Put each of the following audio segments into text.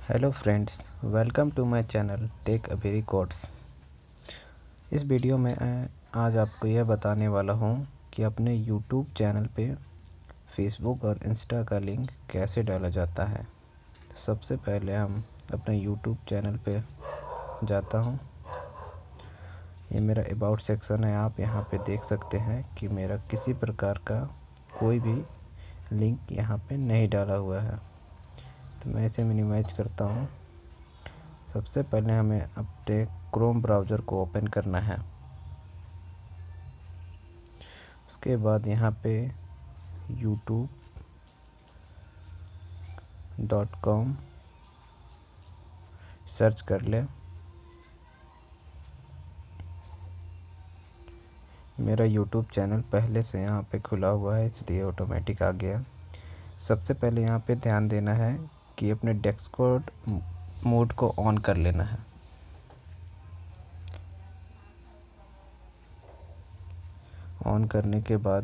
Hello friends, welcome to my channel tech avery codes. इस video में आज आपको यह बताने वाला हूं कि अपने यूट्यूब चैनल पे फेसबुक और इंस्टा का लिंक कैसे डाला जाता है। तो सबसे पहले हम अपने यूट्यूब चैनल पे जाता हूं। ये मेरा अबाउट सेक्शन है। आप यहां पे देख सकते हैं कि मेरा किसी प्रकार का कोई भी लिंक यहां पे नहीं डाला हुआ है। तो मैं इसे मिनिमाइज करता हूं। सबसे पहले हमें अपने क्रोम ब्राउज़र को ओपन करना है। उसके बाद यहाँ पे youtube.com सर्च कर ले। मेरा यूट्यूब चैनल पहले से यहाँ पे खुला हुआ है, इसलिए ऑटोमेटिक आ गया। सबसे पहले यहाँ पे ध्यान देना है कि अपने डेस्कटॉप मोड को ऑन कर लेना है। ऑन करने के बाद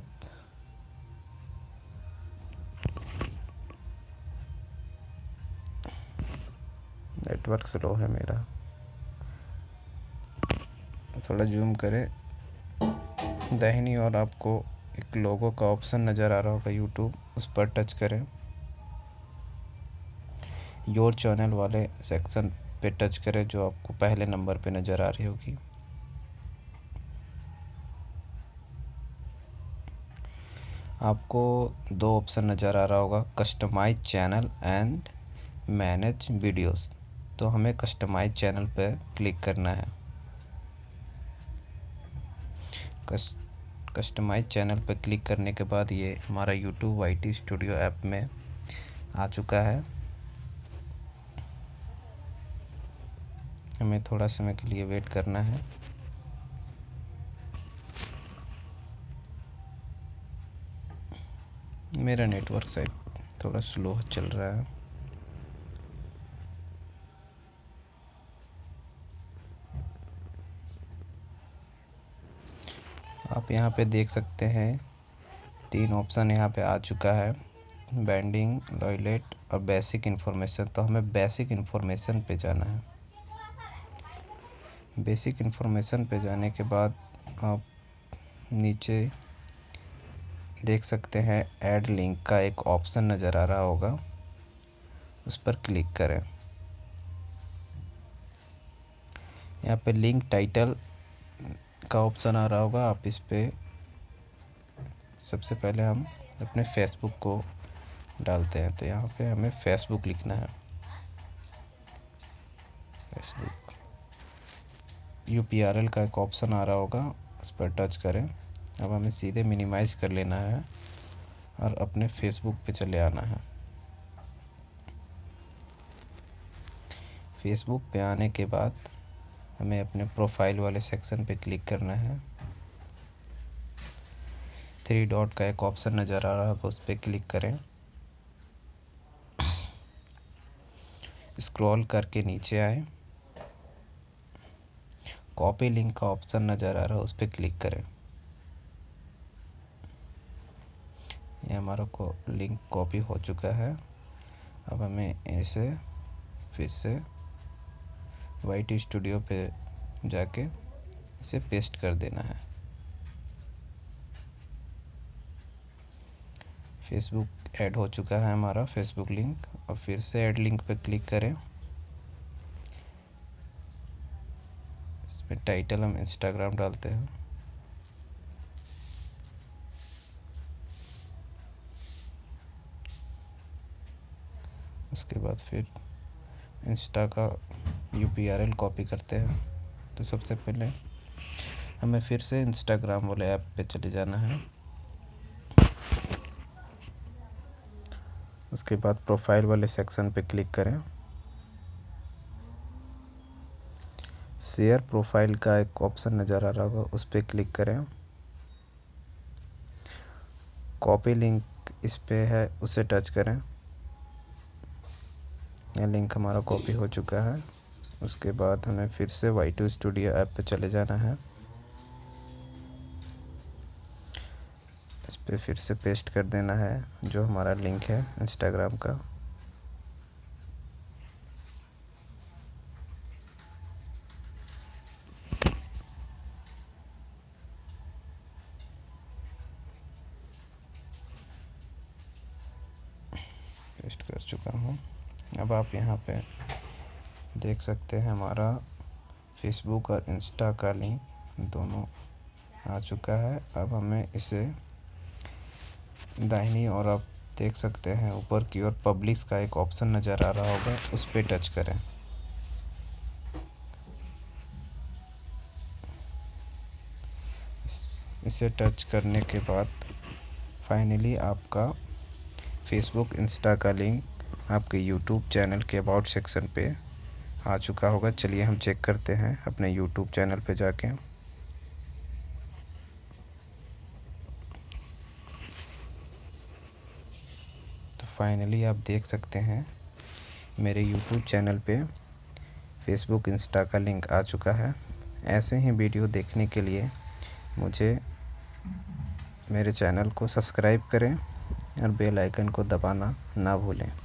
नेटवर्क स्लो है मेरा, थोड़ा जूम करें। दाहिनी ओर आपको एक लोगो का ऑप्शन नज़र आ रहा होगा यूट्यूब, उस पर टच करें। योर चैनल वाले सेक्शन पे टच करें जो आपको पहले नंबर पे नज़र आ रही होगी। आपको दो ऑप्शन नज़र आ रहा होगा, customise channel and manage videos. तो हमें कस्टमाइज चैनल पे क्लिक करना है। कस्टमाइज चैनल पर क्लिक करने के बाद ये हमारा यूट्यूब वाईटी स्टूडियो ऐप में आ चुका है। हमें थोड़ा समय के लिए वेट करना है। मेरा नेटवर्क साइट थोड़ा स्लो चल रहा है। आप यहाँ पे देख सकते हैं 3 ऑप्शन यहाँ पे आ चुका है, बैंडिंग, टॉयलेट और बेसिक इन्फॉर्मेशन। तो हमें बेसिक इन्फॉर्मेशन पे जाना है। बेसिक इन्फॉर्मेशन पे जाने के बाद आप नीचे देख सकते हैं ऐड लिंक का एक ऑप्शन नज़र आ रहा होगा, उस पर क्लिक करें। यहाँ पे लिंक टाइटल का ऑप्शन आ रहा होगा, आप इस पे सबसे पहले हम अपने फेसबुक को डालते हैं। तो यहाँ पे हमें फेसबुक लिखना है। फेसबुक URL का एक ऑप्शन आ रहा होगा, उस पर टच करें। अब हमें सीधे मिनिमाइज़ कर लेना है और अपने फेसबुक पे चले आना है। फेसबुक पे आने के बाद हमें अपने प्रोफाइल वाले सेक्शन पे क्लिक करना है। 3 डॉट का एक ऑप्शन नज़र आ रहा है, उस पर क्लिक करें। स्क्रॉल करके नीचे आए, कॉपी लिंक का ऑप्शन नज़र आ रहा है, उस पर क्लिक करें। ये हमारा लिंक कॉपी हो चुका है। अब हमें इसे फिर से वाईटी स्टूडियो पे जाके इसे पेस्ट कर देना है। फेसबुक ऐड हो चुका है हमारा फेसबुक लिंक। और फिर से ऐड लिंक पे क्लिक करें। इसमें टाइटल हम इंस्टाग्राम डालते हैं। उसके बाद फिर इंस्टा का URL कॉपी करते हैं। तो सबसे पहले हमें फिर से इंस्टाग्राम वाले ऐप पे चले जाना है। उसके बाद प्रोफाइल वाले सेक्शन पे क्लिक करें। शेयर प्रोफाइल का एक ऑप्शन नज़र आ रहा होगा, उस पर क्लिक करें। कॉपी लिंक इस पे है, उसे टच करें। यह लिंक हमारा कॉपी हो चुका है। उसके बाद हमें फिर से वाईटी स्टूडियो ऐप पे चले जाना है। इस पे फिर से पेस्ट कर देना है जो हमारा लिंक है इंस्टाग्राम का। पेस्ट कर चुका हूँ। अब आप यहाँ पे देख सकते हैं हमारा फेसबुक और इंस्टा का लिंक दोनों आ चुका है। अब हमें इसे दाहिनी ओर आप देख सकते हैं ऊपर की ओर पब्लिश का एक ऑप्शन नज़र आ रहा होगा, उस पर टच करें। इसे टच करने के बाद फाइनली आपका फेसबुक इंस्टा का लिंक आपके यूट्यूब चैनल के अबाउट सेक्शन पे आ चुका होगा। चलिए हम चेक करते हैं अपने यूट्यूब चैनल पे जाके। तो फाइनली आप देख सकते हैं मेरे यूट्यूब चैनल पे फेसबुक इंस्टा का लिंक आ चुका है। ऐसे ही वीडियो देखने के लिए मुझे मेरे चैनल को सब्सक्राइब करें और बेल आइकन को दबाना ना भूलें।